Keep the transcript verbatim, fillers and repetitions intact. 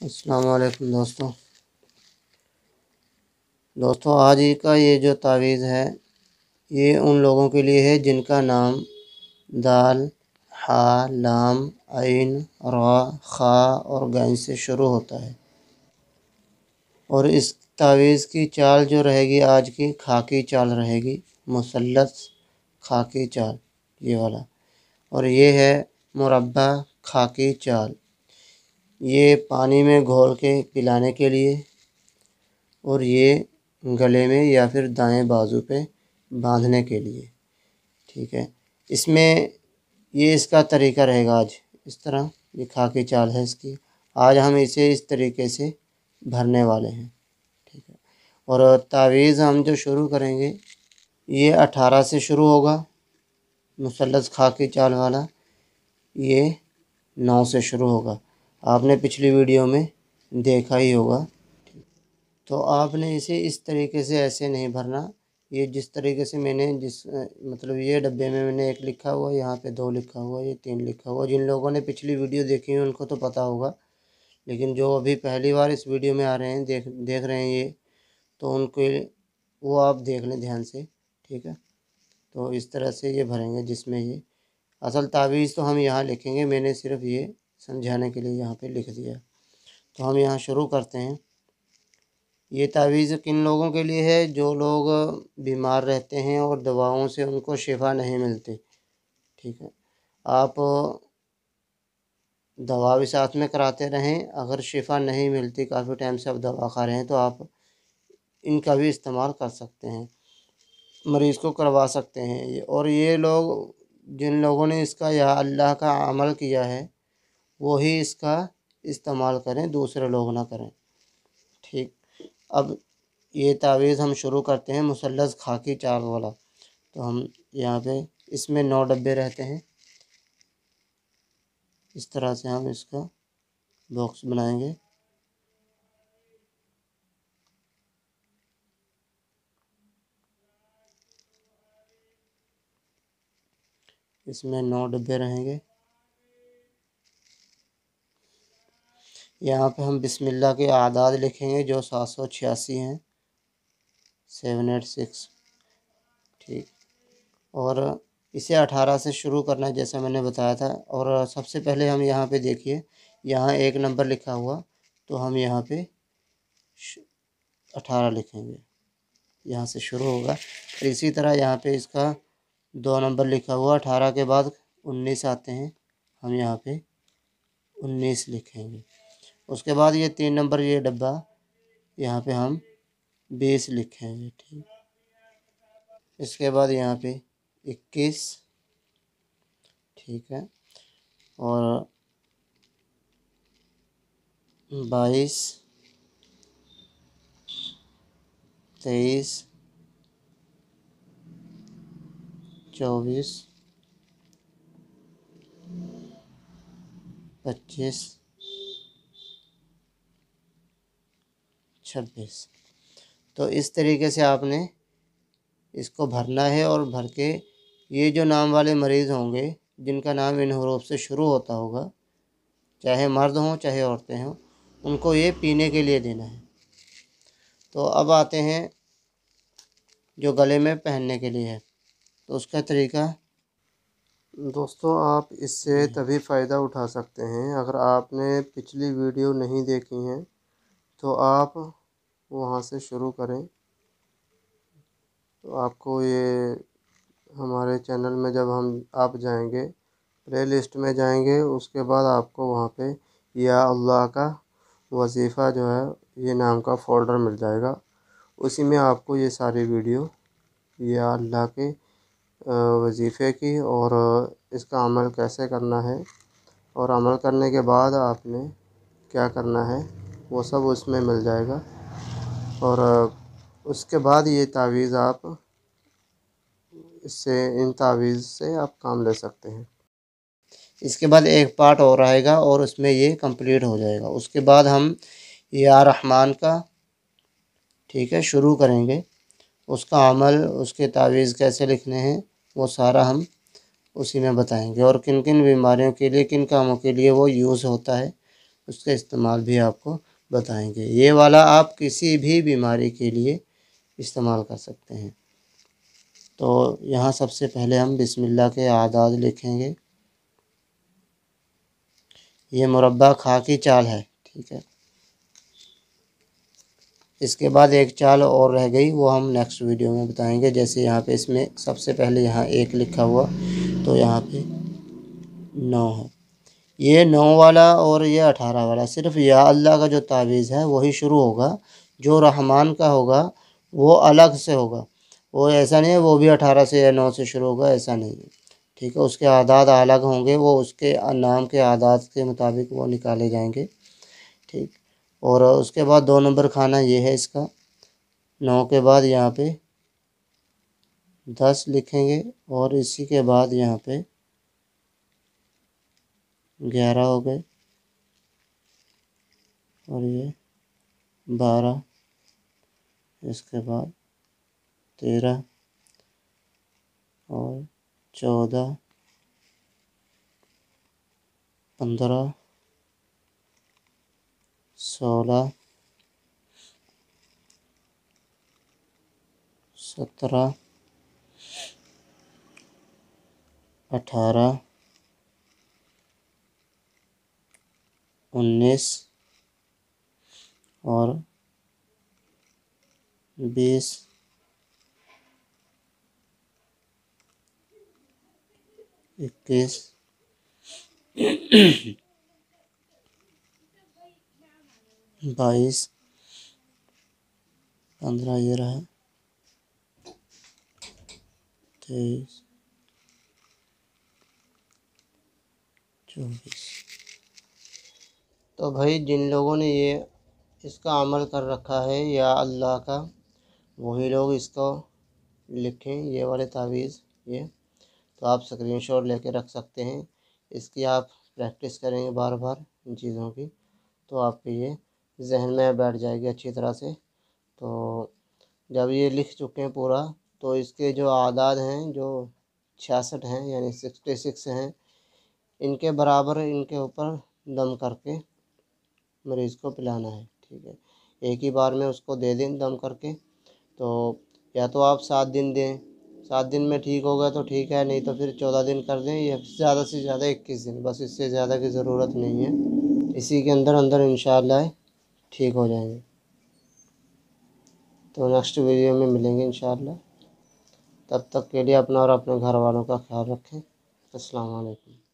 अस्सलाम वालेकुम दोस्तों दोस्तों आज ही का ये जो तावीज़ है ये उन लोगों के लिए है जिनका नाम दाल, हा, लाम, आइन, रा, खा और गैन से शुरू होता है। और इस तावीज़ की चाल जो रहेगी आज की खाकी चाल रहेगी, मुसल्लस खाकी चाल ये वाला। और ये है मुरब्बा खाकी चाल, ये पानी में घोल के पिलाने के लिए, और ये गले में या फिर दाएं बाजू पे बांधने के लिए। ठीक है, इसमें ये इसका तरीका रहेगा आज इस तरह, ये खाकी चाल है इसकी। आज हम इसे इस तरीके से भरने वाले हैं। ठीक है, और तावीज़ हम जो शुरू करेंगे ये अठारह से शुरू होगा, मुसल्लस खाकी चाल वाला ये नौ से शुरू होगा। आपने पिछली वीडियो में देखा ही होगा। तो आपने इसे इस तरीके से ऐसे नहीं भरना, ये जिस तरीके से मैंने जिस मतलब ये डब्बे में मैंने एक लिखा हुआ, यहाँ पे दो लिखा हुआ, ये तीन लिखा हुआ। जिन लोगों ने पिछली वीडियो देखी है उनको तो पता होगा, लेकिन जो अभी पहली बार इस वीडियो में आ रहे हैं, देख देख रहे हैं ये, तो उनको वो आप देख लें ध्यान से। ठीक है, तो इस तरह से ये भरेंगे, जिसमें ये असल तावीज़ तो हम यहाँ लिखेंगे, मैंने सिर्फ ये समझाने के लिए यहाँ पे लिख दिया। तो हम यहाँ शुरू करते हैं। ये तावीज़ किन लोगों के लिए है? जो लोग बीमार रहते हैं और दवाओं से उनको शिफा नहीं मिलती। ठीक है, आप दवा भी साथ में कराते रहें, अगर शिफा नहीं मिलती, काफ़ी टाइम से आप दवा खा रहे हैं, तो आप इनका भी इस्तेमाल कर सकते हैं, मरीज़ को करवा सकते हैं ये। और ये लोग, जिन लोगों ने इसका या अल्लाह का अमल किया है वो ही इसका इस्तेमाल करें, दूसरे लोग ना करें। ठीक, अब ये तावीज़ हम शुरू करते हैं मुसल्लस खाकी चाल वाला। तो हम यहाँ पे इसमें नौ डब्बे रहते हैं, इस तरह से हम इसका बॉक्स बनाएंगे। इसमें नौ डब्बे रहेंगे। यहाँ पे हम बिस्मिल्लाह के आदाद लिखेंगे जो सात सौ छियासी हैं, सेवन एट सिक्स। ठीक, और इसे अठारह से शुरू करना है जैसा मैंने बताया था। और सबसे पहले हम यहाँ पे देखिए, यहाँ एक नंबर लिखा हुआ, तो हम यहाँ पे अठारह लिखेंगे, यहाँ से शुरू होगा। फिर इसी तरह यहाँ पे इसका दो नंबर लिखा हुआ, अठारह के बाद उन्नीस आते हैं, हम यहाँ पे उन्नीस लिखेंगे। उसके बाद ये तीन नंबर ये डब्बा, यहाँ पे हम बीस लिखेंगे। ठीक, इसके बाद यहाँ पे इक्कीस। ठीक है, और बाईस, तेईस, चौबीस, पच्चीस, छब्बीस। तो इस तरीके से आपने इसको भरना है। और भर के ये जो नाम वाले मरीज़ होंगे, जिनका नाम इन हरूफ से शुरू होता होगा, चाहे मर्द हों चाहे औरतें हों, उनको ये पीने के लिए देना है। तो अब आते हैं जो गले में पहनने के लिए है, तो उसका तरीका। दोस्तों आप इससे तभी फ़ायदा उठा सकते हैं, अगर आपने पिछली वीडियो नहीं देखी हैं तो आप वहाँ से शुरू करें। तो आपको ये हमारे चैनल में जब हम आप जाएंगे, प्ले लिस्ट में जाएंगे, उसके बाद आपको वहाँ पे या अल्लाह का वजीफ़ा जो है ये नाम का फ़ोल्डर मिल जाएगा। उसी में आपको ये सारी वीडियो या अल्लाह के वजीफ़े की और इसका अमल कैसे करना है और अमल करने के बाद आपने क्या करना है वो सब उसमें मिल जाएगा। और उसके बाद ये तावीज़ आप इससे इन तावीज़ से आप काम ले सकते हैं। इसके बाद एक पार्ट और आएगा और उसमें ये कंप्लीट हो जाएगा। उसके बाद हम या रहमान का, ठीक है, शुरू करेंगे। उसका अमल, उसके तावीज़ कैसे लिखने हैं वो सारा हम उसी में बताएंगे, और किन किन बीमारियों के लिए, किन कामों के लिए वो यूज़ होता है उसका इस्तेमाल भी आपको बताएंगे। ये वाला आप किसी भी बीमारी के लिए इस्तेमाल कर सकते हैं। तो यहाँ सबसे पहले हम बिस्मिल्लाह के आदाद लिखेंगे। ये मुरब्बा खा की चाल है, ठीक है। इसके बाद एक चाल और रह गई, वो हम नेक्स्ट वीडियो में बताएंगे। जैसे यहाँ पे इसमें सबसे पहले यहाँ एक लिखा हुआ, तो यहाँ पे नौ है। ये नौ वाला और ये अठारह वाला सिर्फ या अल्लाह का जो तावीज़ है वही शुरू होगा। जो रहमान का होगा वो अलग से होगा। वो ऐसा नहीं है वो भी अठारह से या नौ से शुरू होगा, ऐसा नहीं है, ठीक है। उसके आदाद अलग होंगे, वो उसके नाम के आदाद के मुताबिक वो निकाले जाएंगे, ठीक। और उसके बाद दो नंबर खाना ये है इसका। नौ के बाद यहाँ पे दस लिखेंगे और इसी के बाद यहाँ पे ग्यारह हो गए और ये बारह, इसके बाद तेरह और चौदह, पंद्रह, सोलह, सत्रह, अठारह, उन्नीस और बीस, इक्कीस, बाईस, पंद्रह ये रहा, तेईस, चौबीस। तो भाई जिन लोगों ने ये इसका अमल कर रखा है या अल्लाह का, वही लोग इसको लिखें, ये वाले तावीज़ ये। तो आप स्क्रीनशॉट लेके रख सकते हैं। इसकी आप प्रैक्टिस करेंगे बार बार इन चीज़ों की, तो आपके ये जहन में बैठ जाएगी अच्छी तरह से। तो जब ये लिख चुके हैं पूरा, तो इसके जो आदाद हैं जो छियासठ हैं यानी सिक्सटी सिक्स हैं, इनके बराबर इनके ऊपर दम करके मरीज़ को पिलाना है, ठीक है। एक ही बार में उसको दे दें दम करके। तो या तो आप सात दिन दें, सात दिन में ठीक होगा तो ठीक है, नहीं तो फिर चौदह दिन कर दें, या ज़्यादा से ज़्यादा इक्कीस दिन, बस इससे ज़्यादा की ज़रूरत नहीं है। इसी के अंदर अंदर इंशाअल्लाह ठीक हो जाएंगे। तो नेक्स्ट वीडियो में मिलेंगे इंशाअल्लाह। तब तक के लिए अपना और अपने घर वालों का ख्याल रखें। अस्सलाम वालेकुम।